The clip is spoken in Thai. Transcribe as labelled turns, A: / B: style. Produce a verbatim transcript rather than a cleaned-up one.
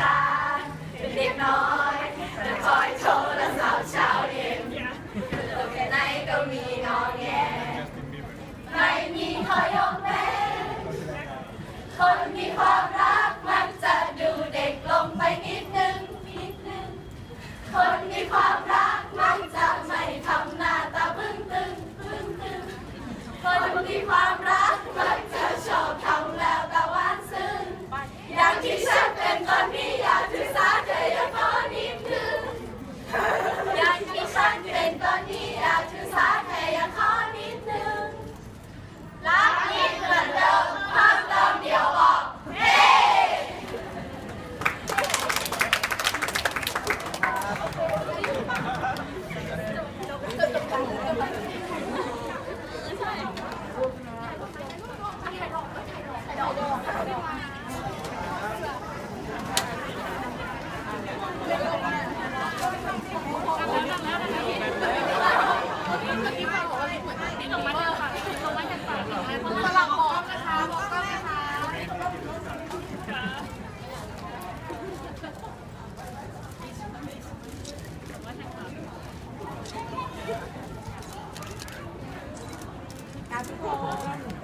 A: าเป็นเด็กน้อยจะคอยโทรศัพท์เช้าเย็นตัวแค่ไหนก็มีงอแงไม่มีข้อยกเว้นคนมีความรักมักจะดูเด็กลงไปนิดนึงนิดนึงคนมีความรักมักจะไม่ทำหน้าตาบึ้งตึงบึ้งตึงคนมีความรักมักจะชอบทำแล้วตาหวานซึ้งอย่างที่ฉันเป็นตอนนี้อยากถือสาเธออย่าขอนิดนึงอย่างที่ฉันเป็นตอนนี้อยากถือสาเธออย่าขอนิดนึงรักนิดเหมือนเดิมเพิ่มเติมเดียวออกเฮ้ทุกคน